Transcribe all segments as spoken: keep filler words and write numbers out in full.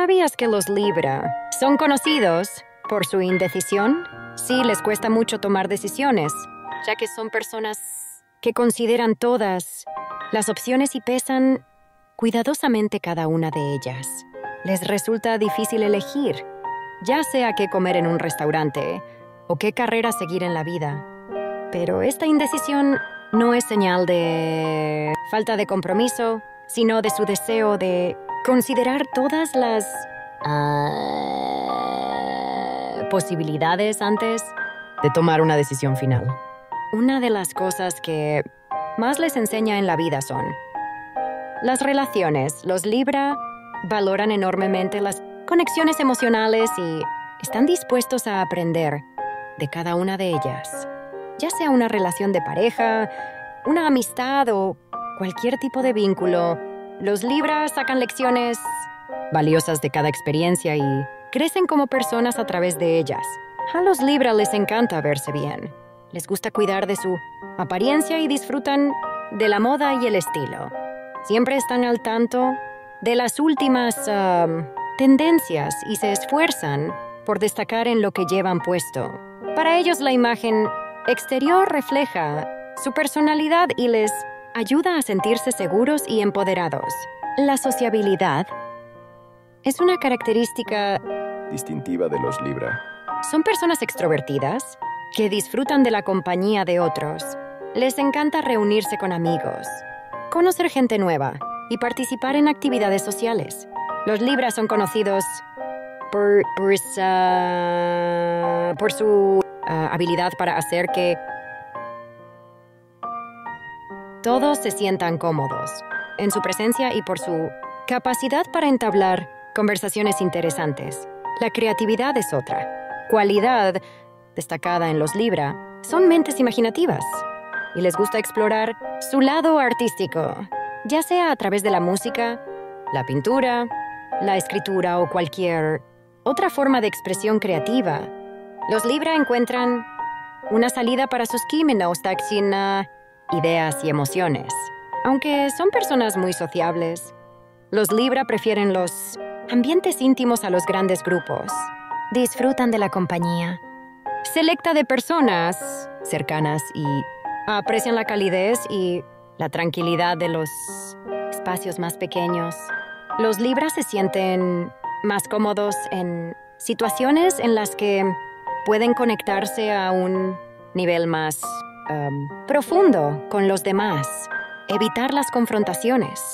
¿Sabías que los Libra son conocidos por su indecisión? Sí, les cuesta mucho tomar decisiones, ya que son personas que consideran todas las opciones y pesan cuidadosamente cada una de ellas. Les resulta difícil elegir, ya sea qué comer en un restaurante o qué carrera seguir en la vida. Pero esta indecisión no es señal de falta de compromiso, sino de su deseo de considerar todas las uh, posibilidades antes de tomar una decisión final. Una de las cosas que más les enseña en la vida son las relaciones. Los Libra valoran enormemente las conexiones emocionales y están dispuestos a aprender de cada una de ellas, ya sea una relación de pareja, una amistad o cualquier tipo de vínculo. Los Libra sacan lecciones valiosas de cada experiencia y crecen como personas a través de ellas. A los Libra les encanta verse bien. Les gusta cuidar de su apariencia y disfrutan de la moda y el estilo. Siempre están al tanto de las últimas uh, tendencias y se esfuerzan por destacar en lo que llevan puesto. Para ellos la imagen exterior refleja su personalidad y les ayuda a sentirse seguros y empoderados. La sociabilidad es una característica distintiva de los Libra. Son personas extrovertidas que disfrutan de la compañía de otros. Les encanta reunirse con amigos, conocer gente nueva y participar en actividades sociales. Los Libra son conocidos por, por, uh, por su uh, habilidad para hacer que todos se sientan cómodos en su presencia y por su capacidad para entablar conversaciones interesantes. La creatividad es otra cualidad destacada en los Libra. Son mentes imaginativas y les gusta explorar su lado artístico, ya sea a través de la música, la pintura, la escritura o cualquier otra forma de expresión creativa. Los Libra encuentran una salida para sus químicos, taxina, ideas y emociones. Aunque son personas muy sociables, los Libra prefieren los ambientes íntimos a los grandes grupos. Disfrutan de la compañía selecta de personas cercanas y aprecian la calidez y la tranquilidad de los espacios más pequeños. Los Libra se sienten más cómodos en situaciones en las que pueden conectarse a un nivel más um, profundo con los demás. Evitar las confrontaciones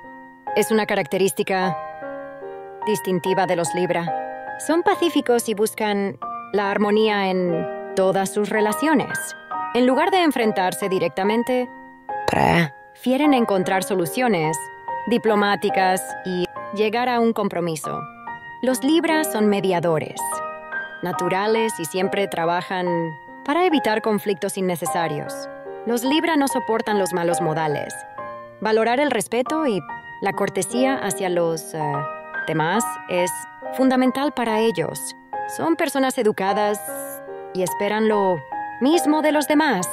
es una característica distintiva de los Libra. Son pacíficos y buscan la armonía en todas sus relaciones. En lugar de enfrentarse directamente, prefieren encontrar soluciones diplomáticas y llegar a un compromiso. Los Libra son mediadores, naturales y siempre trabajan para evitar conflictos innecesarios. Los Libra no soportan los malos modales. Valorar el respeto y la cortesía hacia los uh, demás es fundamental para ellos. Son personas educadas y esperan lo mismo de los demás.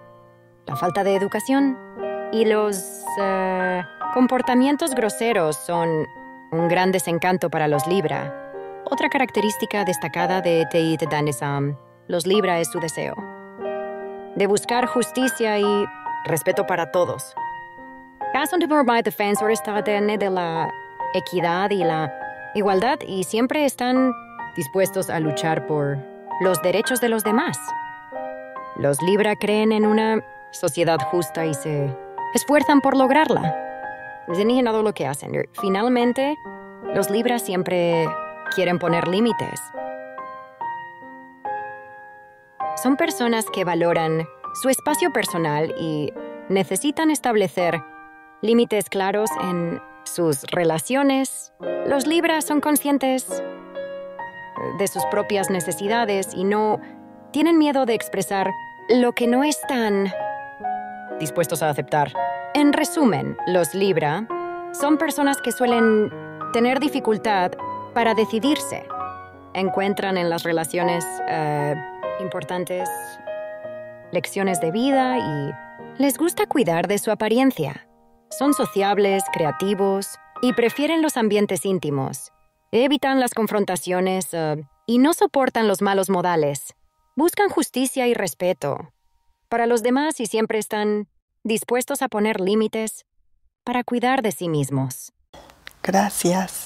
La falta de educación y los uh, comportamientos groseros son un gran desencanto para los Libra. Otra característica destacada de Teit Danesam, los Libra, es su deseo de buscar justicia y respeto para todos. Son defensores de la equidad y la igualdad y siempre están dispuestos a luchar por los derechos de los demás. Los Libra creen en una sociedad justa y se esfuerzan por lograrla. Es todo lo que hacen. Finalmente, los Libra siempre quieren poner límites. Son personas que valoran su espacio personal y necesitan establecer límites claros en sus relaciones. Los Libra son conscientes de sus propias necesidades y no tienen miedo de expresar lo que no están dispuestos a aceptar. En resumen, los Libra son personas que suelen tener dificultad para decidirse. Encuentran en las relaciones uh, importantes lecciones de vida y les gusta cuidar de su apariencia. Son sociables, creativos y prefieren los ambientes íntimos. Evitan las confrontaciones uh, y no soportan los malos modales. Buscan justicia y respeto para los demás y siempre están dispuestos a poner límites para cuidar de sí mismos. Gracias.